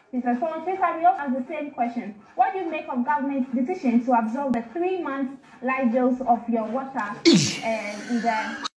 Sister Someone Twitter, we also ask the same question. What do you make of government's decision to absorb the 3 months light bills of your water in the